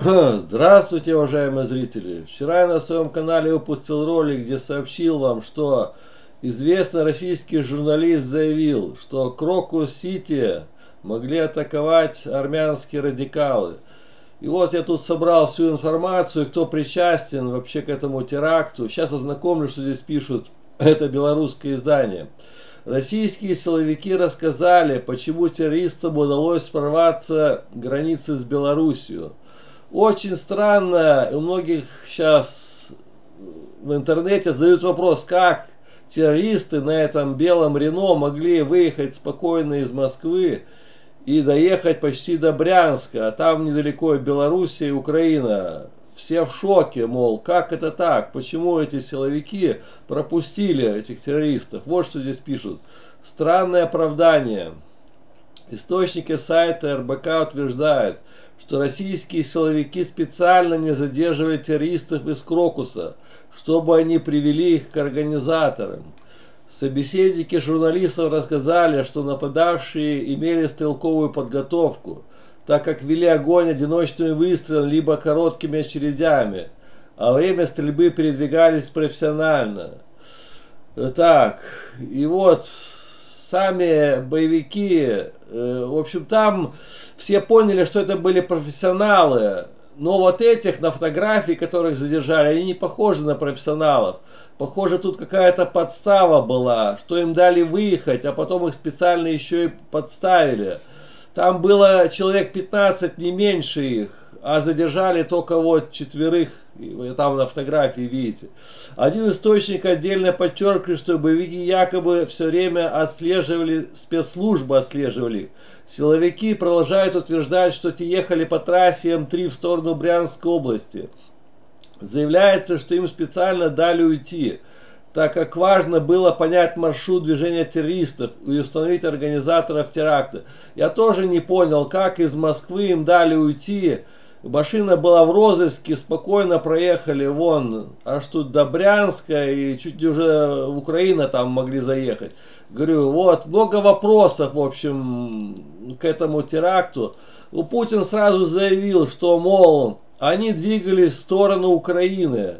Здравствуйте, уважаемые зрители! Вчера я на своем канале выпустил ролик, где сообщил вам, что известный российский журналист заявил, что Крокус-Сити могли атаковать армянские радикалы. И вот я тут собрал всю информацию, кто причастен вообще к этому теракту. Сейчас ознакомлю, что здесь пишут. Это белорусское издание. Российские силовики рассказали, почему террористам удалось прорваться границы с Белоруссией. Очень странно, у многих сейчас в интернете задают вопрос, как террористы на этом белом Рено могли выехать спокойно из Москвы и доехать почти до Брянска, а там недалеко Белоруссия и Украина. Все в шоке, мол, как это так? Почему эти силовики пропустили этих террористов? Вот что здесь пишут. Странное оправдание. Источники сайта РБК утверждают, что российские силовики специально не задерживали террористов из Крокуса, чтобы они привели их к организаторам. Собеседники журналистов рассказали, что нападавшие имели стрелковую подготовку, так как вели огонь одиночными выстрелами либо короткими очередями, а во время стрельбы передвигались профессионально. Так, и вот сами боевики, в общем, там все поняли, что это были профессионалы, но вот этих на фотографии, которых задержали, они не похожи на профессионалов. Похоже, тут какая-то подстава была, что им дали выехать, а потом их специально еще и подставили. Там было человек 15, не меньше их, а задержали только вот 4, вы там на фотографии видите. Один источник отдельно подчеркивает, что боевики якобы все время отслеживали, спецслужбы отслеживали. Силовики продолжают утверждать, что те ехали по трассе М3 в сторону Брянской области. Заявляется, что им специально дали уйти, так как важно было понять маршрут движения террористов и установить организаторов теракта. Я тоже не понял, как из Москвы им дали уйти. Машина была в розыске, спокойно проехали вон, аж тут до Брянска и чуть ли уже в Украину там могли заехать. Говорю, вот, много вопросов, в общем, к этому теракту. Путин сразу заявил, что, мол, они двигались в сторону Украины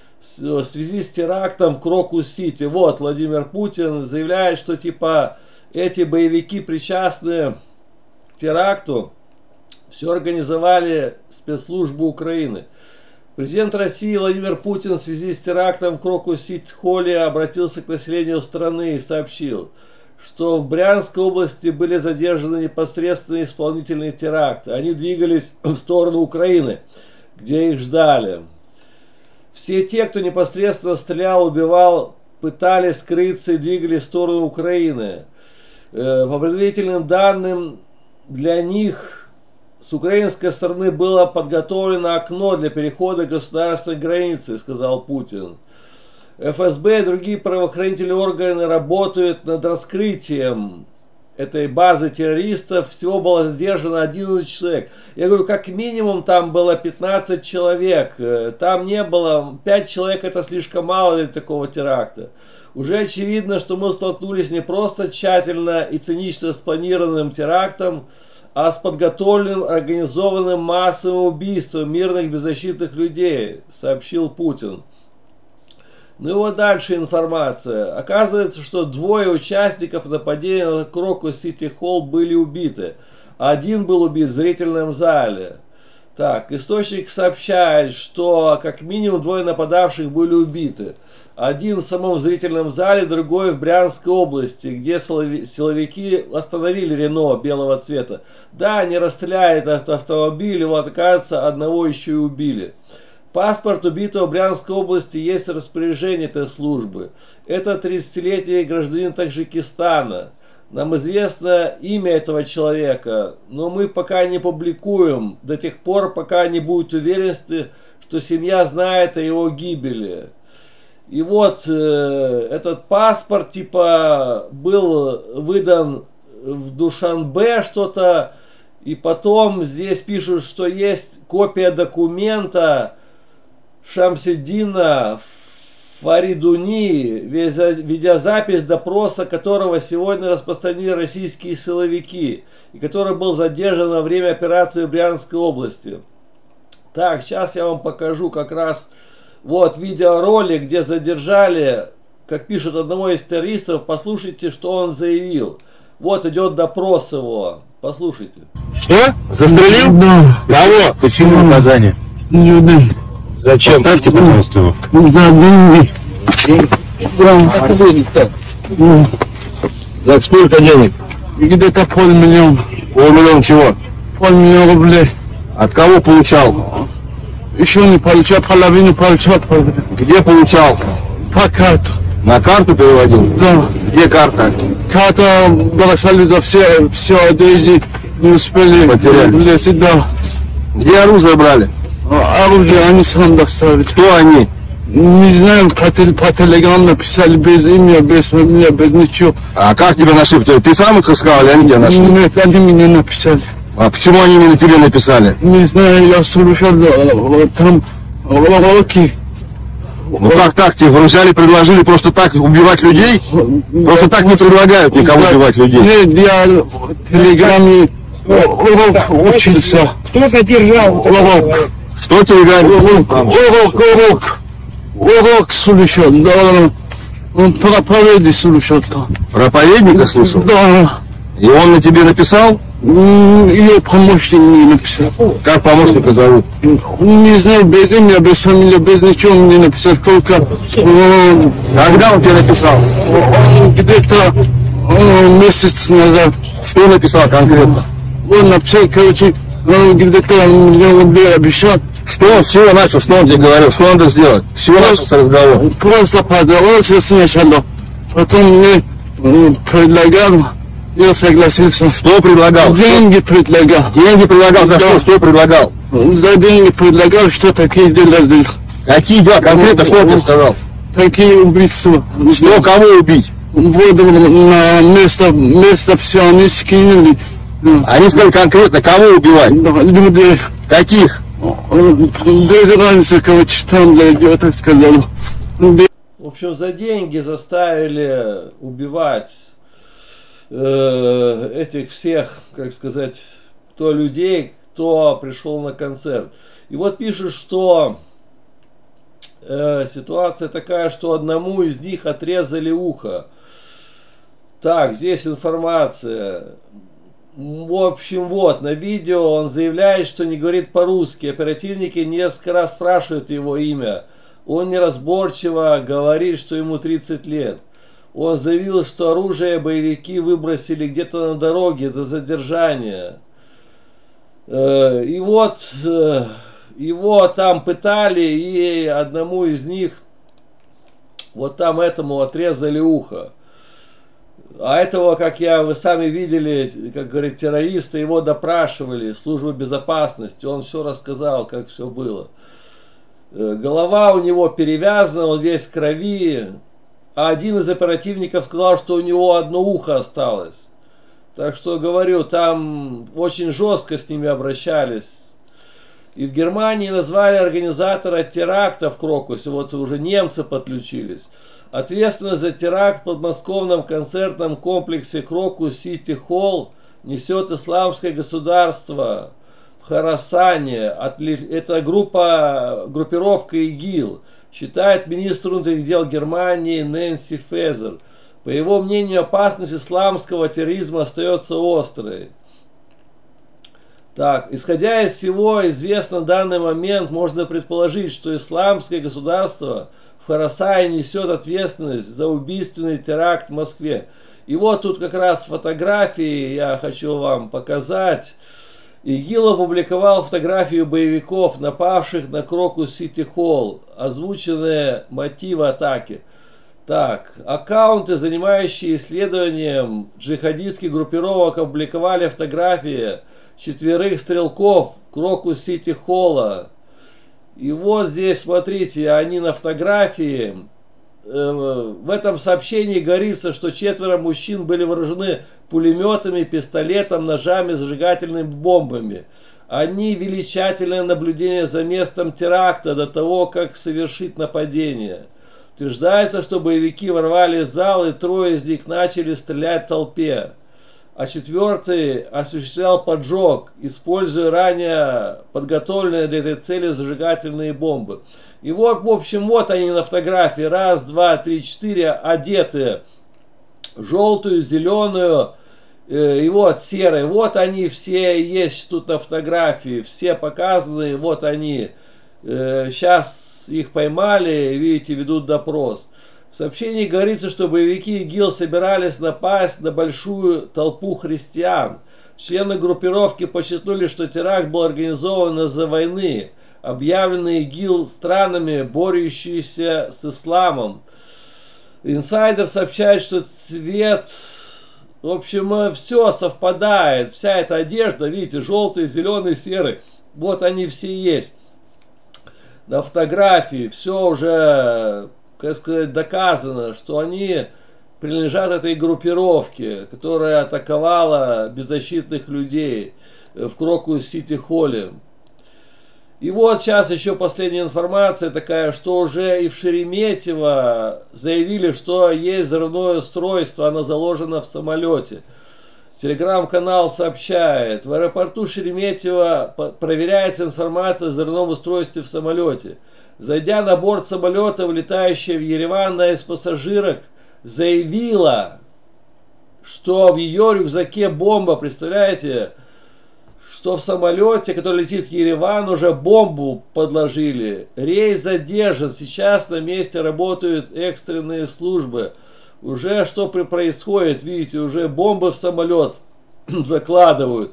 в связи с терактом в Крокус-Сити. Вот, Владимир Путин заявляет, что типа эти боевики причастны к теракту. Все организовали спецслужбы Украины. Президент России Владимир Путин в связи с терактом в Крокус-Сити-Холле обратился к населению страны и сообщил, что в Брянской области были задержаны непосредственные исполнители теракта. Они двигались в сторону Украины, где их ждали. Все те, кто непосредственно стрелял, убивал, пытались скрыться и двигались в сторону Украины. По предварительным данным, для них с украинской стороны было подготовлено окно для перехода государственной границы, сказал Путин. ФСБ и другие правоохранительные органы работают над раскрытием этой базы террористов. Всего было задержано 11 человек. Я говорю, как минимум там было 15 человек. Там не было, 5 человек это слишком мало для такого теракта. Уже очевидно, что мы столкнулись не просто тщательно и цинично спланированным терактом, а с подготовленным, организованным массовым убийством мирных беззащитных людей, сообщил Путин. Ну и вот дальше информация. Оказывается, что 2 участников нападения на Крокус-Сити-Холл были убиты. Один был убит в зрительном зале. Так, источник сообщает, что как минимум 2 нападавших были убиты. Один в самом зрительном зале, другой в Брянской области, где силовики остановили Рено белого цвета. Да, не расстреляет автомобиль, вот, оказывается, одного еще и убили. Паспорт убитого в Брянской области есть в распоряжении этой службы. Это 30-летний гражданин Таджикистана. Нам известно имя этого человека, но мы пока не публикуем до тех пор, пока не будет уверенности, что семья знает о его гибели. И вот этот паспорт типа был выдан в Душанбе что-то, и потом здесь пишут, что есть копия документа Шамсиддина Фаридуни, видеозапись допроса которого сегодня распространили российские силовики, и который был задержан во время операции в Брянской области. Так, сейчас я вам покажу как раз вот видеоролик, где задержали, как пишут, одного из террористов. Послушайте, что он заявил. Вот идет допрос его. Послушайте. Что? Застрелил? Да. Кого? Почему наказание? Люди. Зачем? Поставьте, пожалуйста, его. За деньги. Да. За сколько денег? Где-то полмиллиона. Полмиллиона чего? Полмиллиона рублей. От кого получал? Еще не получал, половину получал. Где получал? По карту. На карту переводил? Да. Где карта? Карта бросали за все одежды, не успели Потеряли. влезть, да. Где оружие брали? Оружие они сам доставили. Кто они? Не знаю, по телеграмму написали без имя, без фамилии, без ничего. А как тебя нашли? Ты сам их искал или они тебя нашли? Нет, они меня написали. А почему они именно тебе написали? Не знаю, я слушал там уроки. Ну как так? Тебе взяли, предложили просто так убивать людей? Просто так не предлагают никому убивать людей. Нет, я в телеграмме урок учился. Кто задержал? Урок. Что тебе говорят? Урок слушал, да. Он проповеди слушал там. Проповедника слушал? Да. И он на тебе написал? Ее помощник мне написал. Как помощника зовут? Не знаю, без имя, без фамилии, без ничего мне написал. Только Когда он тебе написал? где-то месяц назад. Что написал конкретно? Он написал, короче, где-то миллион рублей обещал. Что он, с чего начал? Что он тебе говорил? Что надо сделать? С чего начался разговор? Просто поздоровался сначала. Потом мне предлагал, я согласился. Что предлагал? Деньги предлагал. Деньги предлагал? За Да. что? Что предлагал? За деньги предлагал, что такие дела здесь. Какие дела? Конкретно что он тебе сказал? Такие убийства. Что, кого убить? Воду на место все они скинули. Они сказали конкретно, кого убивать? Да, люди, Каких? без разницы, короче, там, да, я так сказал. В общем, за деньги заставили убивать этих всех, как сказать, кто людей, кто пришел на концерт. И вот пишут, что ситуация такая, что одному из них отрезали ухо. Так, здесь информация. В общем, вот, на видео он заявляет, что не говорит по-русски. Оперативники несколько раз спрашивают его имя. Он неразборчиво говорит, что ему 30 лет. Он заявил, что оружие боевики выбросили где-то на дороге до задержания. И вот его там пытали, и одному из них, вот там этому отрезали ухо. А этого, как вы сами видели, как говорит, террористы, его допрашивали, службы безопасности, он все рассказал, как все было. Голова у него перевязана, он весь в крови, а один из оперативников сказал, что у него одно ухо осталось. Так что, говорю, там очень жестко с ними обращались. И в Германии назвали организатора теракта в Крокусе, вот уже немцы подключились. Ответственность за теракт в подмосковном концертном комплексе Крокус Сити Холл несет Исламское государство в Хорасане. Это группировка ИГИЛ, считает министр внутренних дел Германии Нэнси Фезер. По его мнению, опасность исламского терроризма остается острой. Так, исходя из всего известно в данный момент, можно предположить, что Исламское государство в Хорасане несет ответственность за убийственный теракт в Москве. И вот тут как раз фотографии я хочу вам показать. ИГИЛ опубликовал фотографию боевиков, напавших на Крокус Сити Холл, озвученные мотивы атаки. Так, аккаунты, занимающие исследованием джихадистских группировок, опубликовали фотографии 4 стрелков Крокус Сити Холла. И вот здесь, смотрите, они на фотографии. В этом сообщении говорится, что 4 мужчин были вооружены пулеметами, пистолетом, ножами, зажигательными бомбами. Они вели тщательное наблюдение за местом теракта до того, как совершить нападение. Утверждается, что боевики ворвались в зал, и 3 из них начали стрелять в толпе. а 4-й осуществлял поджог, используя ранее подготовленные для этой цели зажигательные бомбы. И вот, в общем, вот они на фотографии. 1, 2, 3, 4 одеты в желтую, зеленую и вот серые. Вот они все есть тут на фотографии, все показаны. Вот они. Сейчас их поймали, видите, ведут допрос. В сообщении говорится, что боевики ИГИЛ собирались напасть на большую толпу христиан. Члены группировки подчеркнули, что теракт был организован из-за войны, объявленной ИГИЛ странами, борющиеся с исламом. Инсайдер сообщает, что цвет, в общем, все совпадает. Вся эта одежда, видите, желтый, зеленый, серый, вот они все есть. На фотографии все уже, как сказать, доказано, что они принадлежат этой группировке, которая атаковала беззащитных людей в Крокус-Сити-Холле. И вот сейчас еще последняя информация такая, что уже и в Шереметьево заявили, что есть взрывное устройство, оно заложено в самолете. Телеграм-канал сообщает, в аэропорту Шереметьево проверяется информация о взрывном устройстве в самолете. Зайдя на борт самолета, вылетающая в Ереван, одна из пассажирок заявила, что в ее рюкзаке бомба. Представляете, что в самолете, который летит в Ереван, уже бомбу подложили. Рейс задержан. Сейчас на месте работают экстренные службы. Уже что происходит, видите, уже бомбы в самолет закладывают.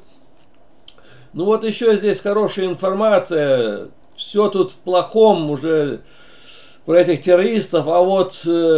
Ну вот еще здесь хорошая информация. Все тут в плохом уже про этих террористов. А вот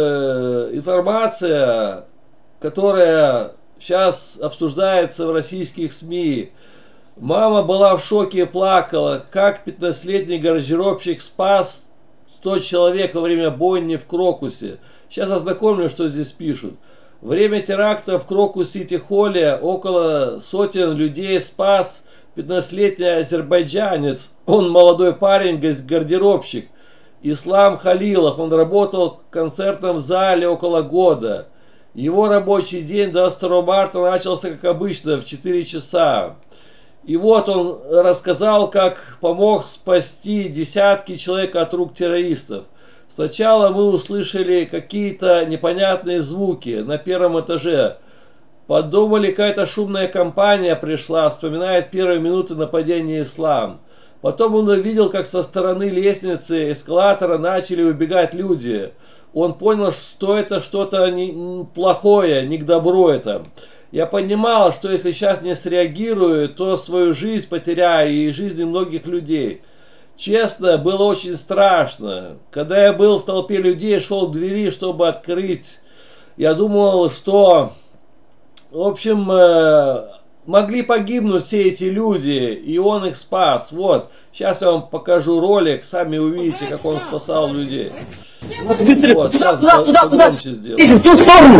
информация, которая сейчас обсуждается в российских СМИ. Мама была в шоке и плакала, как 15-летний гардеробщик спас 100 человек во время бойни в Крокусе. Сейчас ознакомлю, что здесь пишут. Во время теракта в Крокус-Сити-Холле около сотен людей спас 15-летний азербайджанец. Он молодой парень, гардеробщик. Ислам Халилов. Он работал в концертном зале около года. Его рабочий день 22 марта начался, как обычно, в 4 часа. И вот он рассказал, как помог спасти десятки человек от рук террористов. Сначала мы услышали какие-то непонятные звуки на первом этаже. Подумали, какая-то шумная компания пришла, вспоминает первые минуты нападения «Ислам». Потом он увидел, как со стороны лестницы эскалатора начали убегать люди. Он понял, что это что-то плохое, не к добру это. Я понимал, что если сейчас не среагирую, то свою жизнь потеряю и жизни многих людей. Честно, было очень страшно. Когда я был в толпе людей, шел к двери, чтобы открыть, я думал, что, в общем, могли погибнуть все эти люди, и он их спас. Вот, сейчас я вам покажу ролик, сами увидите, как он спасал людей. Вот, сейчас погромче сделаю. В ту сторону!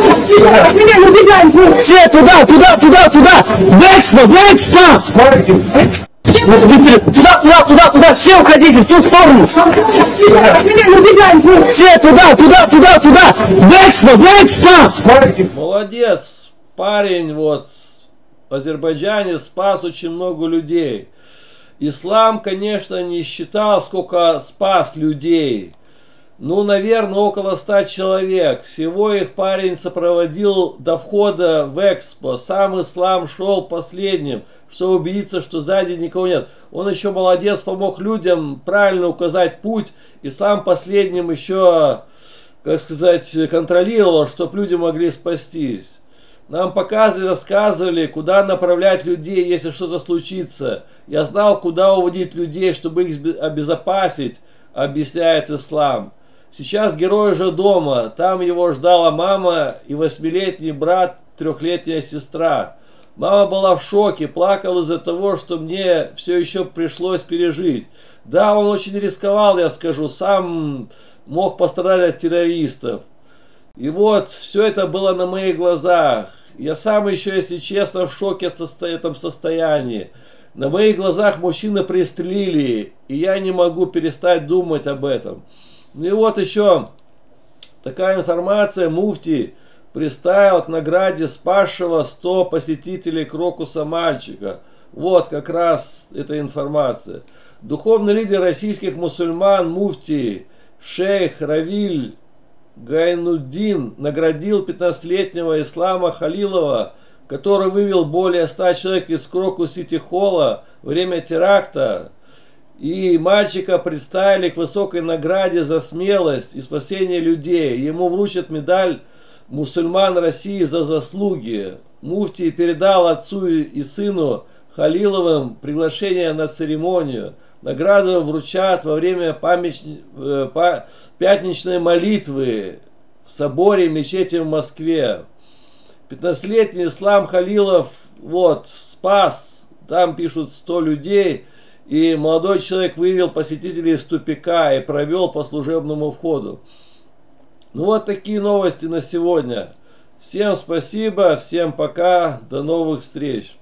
Все туда! В Экспо! Туда! Все уходите в ту сторону! Все туда! В Экспо! Молодец, парень, вот, азербайджанец, спас очень много людей. Ислам, конечно, не считал, сколько спас людей. Ну, наверное, около 100 человек. Всего их парень сопроводил до входа в Экспо. Сам Ислам шел последним, чтобы убедиться, что сзади никого нет. Он еще молодец, помог людям правильно указать путь. И сам последним еще, как сказать, контролировал, чтобы люди могли спастись. Нам показывали, рассказывали, куда направлять людей, если что-то случится. Я знал, куда уводить людей, чтобы их обезопасить, объясняет Ислам. Сейчас герой уже дома. Там его ждала мама и 8-летний брат, 3-летняя сестра. Мама была в шоке, плакала из-за того, что мне все еще пришлось пережить. Да, он очень рисковал, я скажу, сам мог пострадать от террористов. И вот, все это было на моих глазах. Я сам еще, если честно, в шоке от этом состоянии. На моих глазах мужчину пристрелили, и я не могу перестать думать об этом. Ну и вот еще такая информация. Муфти приставил к награде спасшего 100 посетителей Крокуса мальчика. Вот как раз эта информация. Духовный лидер российских мусульман муфтий шейх Равиль Гайнуддин наградил 15-летнего Ислама Халилова, который вывел более 100 человек из Крокус-Сити-холла во время теракта. И мальчика представили к высокой награде за смелость и спасение людей. Ему вручат медаль мусульман России за заслуги. Муфтий передал отцу и сыну Халиловым приглашение на церемонию. Награду вручат во время пятничной молитвы в соборе мечети в Москве. 15-летний Ислам Халилов спас, там пишут 100 людей, и молодой человек вывел посетителей из тупика и провел по служебному входу. Ну вот такие новости на сегодня. Всем спасибо, всем пока, до новых встреч.